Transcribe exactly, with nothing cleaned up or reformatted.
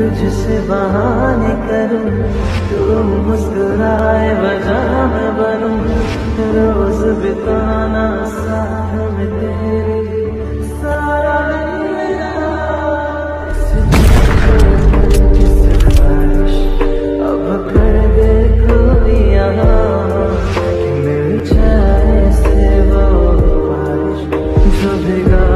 तुझसे बहाने करूं, तू मुस्कुराए वजह मैं बनूं, रोज बिताना साथ में तेरे, सारा दिन मेरा किसी ख्वाहिश अब कर दे कोई यहाँ, कि मिल जाए से वो बारिश जो भिगा